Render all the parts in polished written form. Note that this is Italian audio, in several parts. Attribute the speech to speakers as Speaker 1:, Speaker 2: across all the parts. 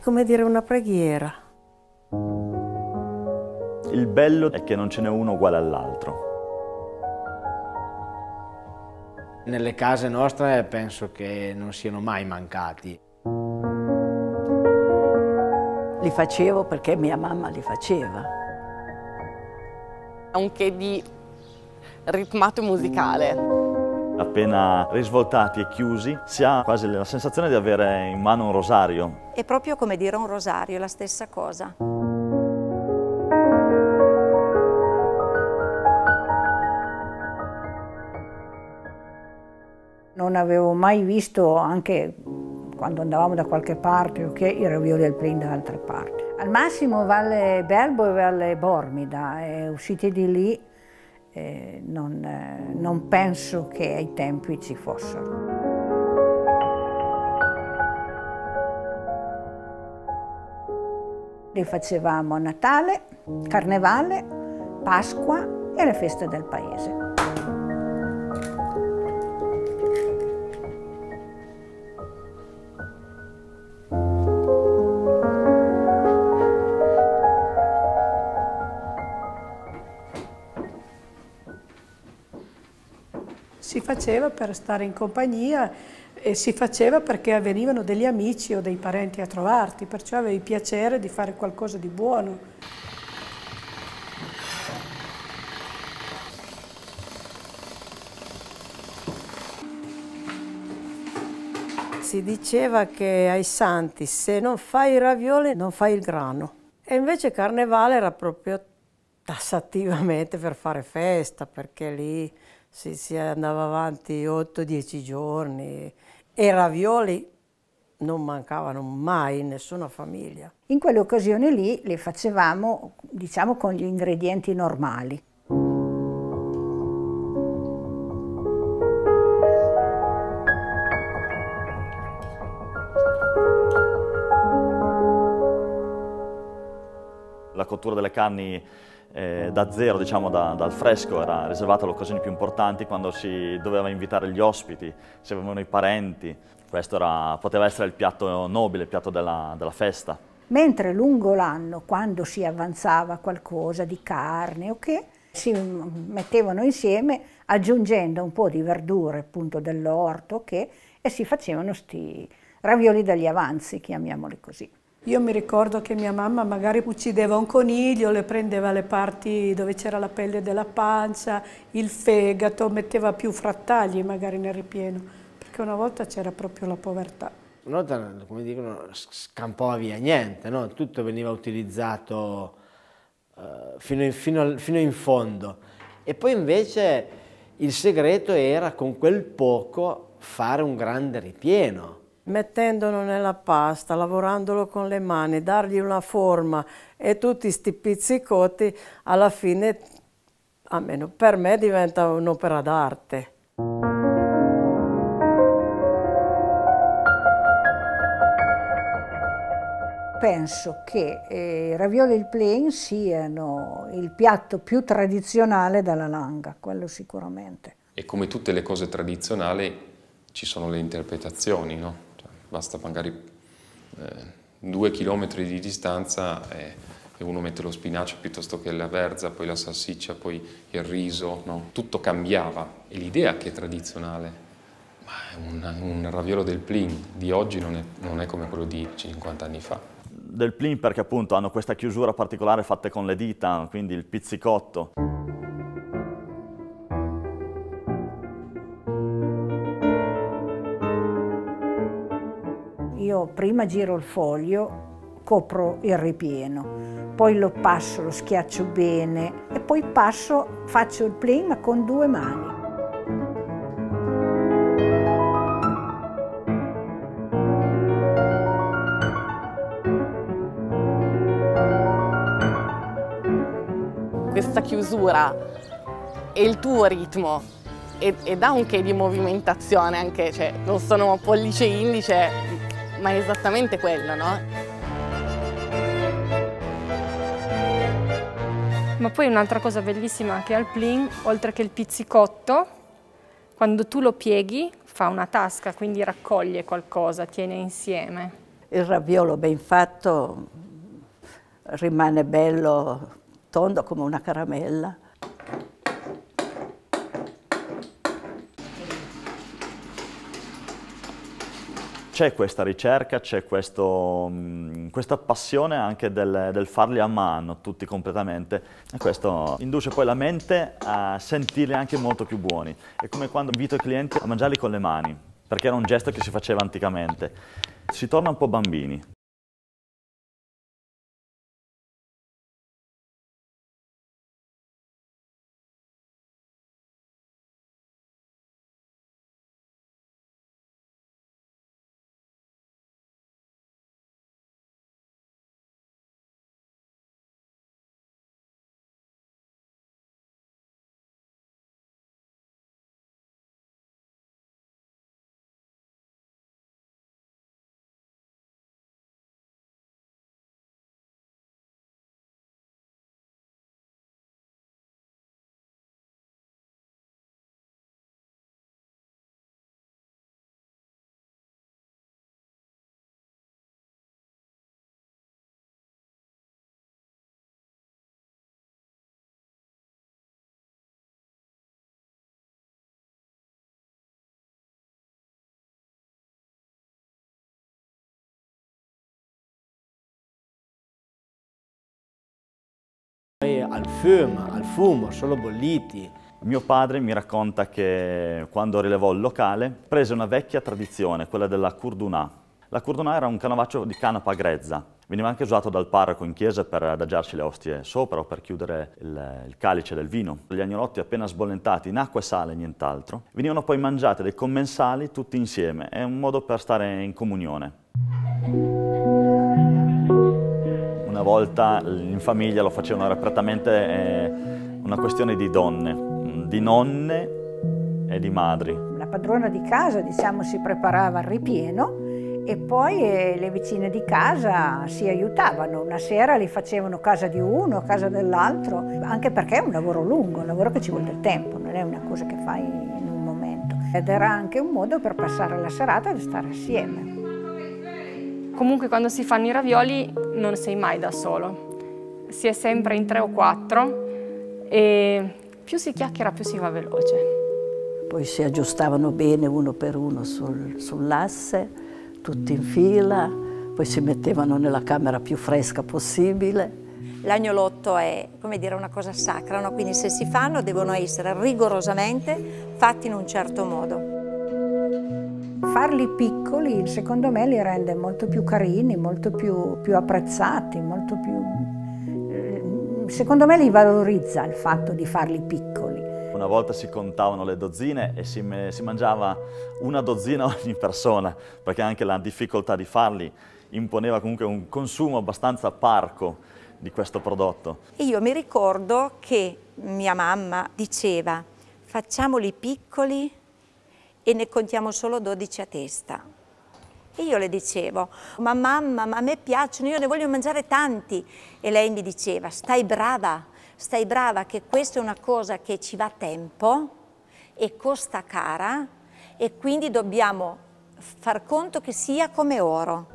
Speaker 1: come dire una preghiera.
Speaker 2: Il bello è che non ce n'è uno uguale all'altro.
Speaker 3: Nelle case nostre penso che non siano mai mancati.
Speaker 4: Li facevo perché mia mamma li faceva.
Speaker 5: Un che di ritmato musicale.
Speaker 2: Appena risvoltati e chiusi, si ha quasi la sensazione di avere in mano un rosario.
Speaker 6: È proprio come dire un rosario, la stessa cosa.
Speaker 7: Non avevo mai visto, anche quando andavamo da qualche parte, i ravioli al plin da altre parti. Al massimo Valle Belbo e Valle Bormida, usciti di lì non penso che ai tempi ci fossero. Li facevamo a Natale, Carnevale, Pasqua e le feste del paese.
Speaker 8: Si faceva per stare in compagnia e si faceva perché venivano degli amici o dei parenti a trovarti, perciò avevi piacere di fare qualcosa di buono.
Speaker 1: Si diceva che ai santi se non fai i ravioli non fai il grano. E invece Carnevale era proprio tassativamente per fare festa, perché lì si andava avanti 8-10 giorni e i ravioli non mancavano mai in nessuna famiglia.
Speaker 7: In quelle occasioni lì li facevamo, diciamo, con gli ingredienti normali.
Speaker 2: La cottura delle carni da zero, diciamo dal fresco, era riservata alle occasioni più importanti, quando si doveva invitare gli ospiti, si avevano i parenti. Questo poteva essere il piatto nobile, il piatto della festa.
Speaker 7: Mentre lungo l'anno, quando si avanzava qualcosa di carne o che, si mettevano insieme aggiungendo un po' di verdure appunto dell'orto e si facevano sti ravioli dagli avanzi, chiamiamoli così.
Speaker 8: Io mi ricordo che mia mamma magari uccideva un coniglio, le prendeva le parti dove c'era la pelle della pancia, il fegato, metteva più frattagli magari nel ripieno, perché una volta c'era proprio la povertà.
Speaker 3: Una volta, come dicono, scampava via niente, no? Tutto veniva utilizzato fino in fondo. E poi invece il segreto era con quel poco fare un grande ripieno.
Speaker 1: Mettendolo nella pasta, lavorandolo con le mani, dargli una forma e tutti sti pizzicotti, alla fine, almeno per me, diventa un'opera d'arte.
Speaker 7: Penso che i ravioli al plin siano il piatto più tradizionale della Langa, quello sicuramente.
Speaker 9: E come tutte le cose tradizionali ci sono le interpretazioni, no? Basta magari 2 chilometri di distanza e uno mette lo spinacio piuttosto che la verza, poi la salsiccia, poi il riso, no? Tutto cambiava e l'idea che è tradizionale, ma un raviolo del plin di oggi non è come quello di 50 anni fa.
Speaker 2: Del plin perché appunto hanno questa chiusura particolare fatte con le dita, quindi il pizzicotto.
Speaker 7: Io prima giro il foglio, copro il ripieno, poi lo passo, lo schiaccio bene e poi faccio il plin ma con 2 mani.
Speaker 5: Questa chiusura e il tuo ritmo e dà un che di movimentazione anche, cioè non sono pollice e indice, ma è esattamente quello, no?
Speaker 10: Ma poi un'altra cosa bellissima anche al plin, oltre che il pizzicotto, quando tu lo pieghi fa una tasca, quindi raccoglie qualcosa, tiene insieme.
Speaker 4: Il raviolo ben fatto rimane bello tondo come una caramella.
Speaker 2: C'è questa ricerca, c'è questa passione anche del farli a mano, tutti completamente, e questo induce poi la mente a sentirli anche molto più buoni. È come quando invito i clienti a mangiarli con le mani, perché era un gesto che si faceva anticamente. Si torna un po' bambini.
Speaker 3: Al fumo, solo bolliti.
Speaker 2: Mio padre mi racconta che quando rilevò il locale prese una vecchia tradizione, quella della curdunà. La curdunà era un canovaccio di canapa grezza. Veniva anche usato dal parroco in chiesa per adagiarci le ostie sopra o per chiudere il calice del vino. Gli agnolotti appena sbollentati in acqua e sale e nient'altro venivano poi mangiati dai commensali tutti insieme. È un modo per stare in comunione. Una volta in famiglia lo facevano, era prettamente una questione di donne, di nonne e di madri.
Speaker 7: La padrona di casa, diciamo, si preparava al ripieno e poi le vicine di casa si aiutavano. Una sera li facevano casa di uno, casa dell'altro, anche perché è un lavoro lungo, un lavoro che ci vuole del tempo, non è una cosa che fai in un momento. Ed era anche un modo per passare la serata e stare assieme.
Speaker 10: Comunque quando si fanno i ravioli non sei mai da solo, si è sempre in 3 o 4 e più si chiacchiera più si va veloce.
Speaker 4: Poi si aggiustavano bene uno per uno sull'asse, tutti in fila, poi si mettevano nella camera più fresca possibile.
Speaker 6: L'agnolotto è, come dire, una cosa sacra, no? Quindi se si fanno devono essere rigorosamente fatti in un certo modo.
Speaker 7: Farli piccoli, secondo me, li rende molto più carini, molto più apprezzati, molto più... Secondo me li valorizza il fatto di farli piccoli.
Speaker 2: Una volta si contavano le dozzine e si mangiava una dozzina ogni persona, perché anche la difficoltà di farli imponeva comunque un consumo abbastanza parco di questo prodotto.
Speaker 6: E io mi ricordo che mia mamma diceva: facciamoli piccoli e ne contiamo solo 12 a testa. E io le dicevo: ma mamma, ma a me piacciono, io ne voglio mangiare tanti. E lei mi diceva: stai brava che questa è una cosa che ci va tempo e costa cara e quindi dobbiamo far conto che sia come oro.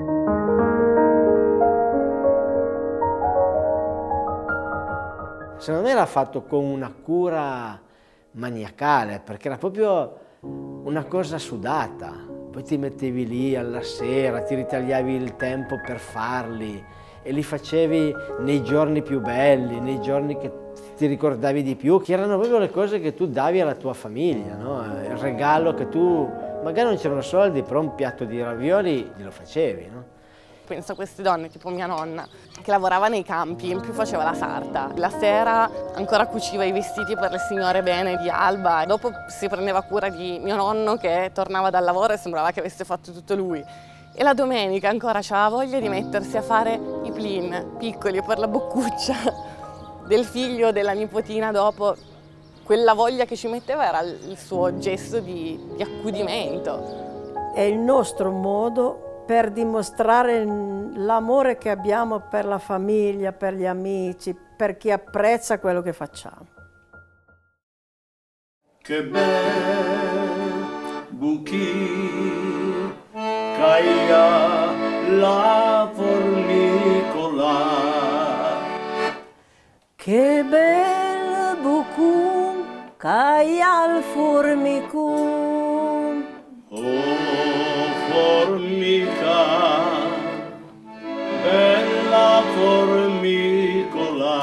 Speaker 3: Secondo me era fatto con una cura maniacale, perché era proprio una cosa sudata. Poi ti mettevi lì alla sera, ti ritagliavi il tempo per farli e li facevi nei giorni più belli, nei giorni che ti ricordavi di più, che erano proprio le cose che tu davi alla tua famiglia, no? Il regalo che tu, magari non c'erano soldi, però un piatto di ravioli glielo facevi, no?
Speaker 5: Penso a queste donne, tipo mia nonna, che lavorava nei campi, in più faceva la sarta. La sera ancora cuciva i vestiti per le signore bene di Alba. Dopo si prendeva cura di mio nonno che tornava dal lavoro e sembrava che avesse fatto tutto lui. E la domenica ancora aveva voglia di mettersi a fare i plin piccoli per la boccuccia del figlio o della nipotina dopo. Quella voglia che ci metteva era il suo gesto di accudimento.
Speaker 1: È il nostro modo per dimostrare l'amore che abbiamo per la famiglia, per gli amici, per chi apprezza quello che facciamo.
Speaker 11: Che bel bouquet, caia la formicola.
Speaker 1: Che bel bucum c'hai al formicum.
Speaker 11: Oh formica, bella formicola.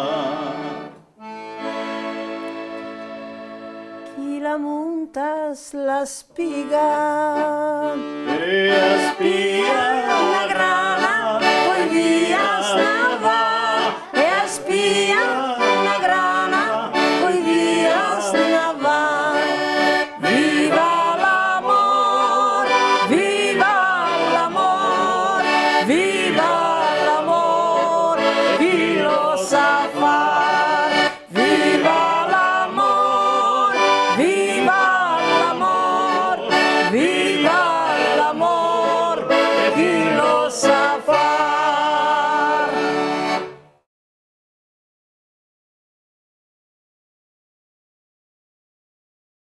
Speaker 1: Chi la muntas la spiga
Speaker 11: E a spia
Speaker 1: la grana, poi via snava e a spia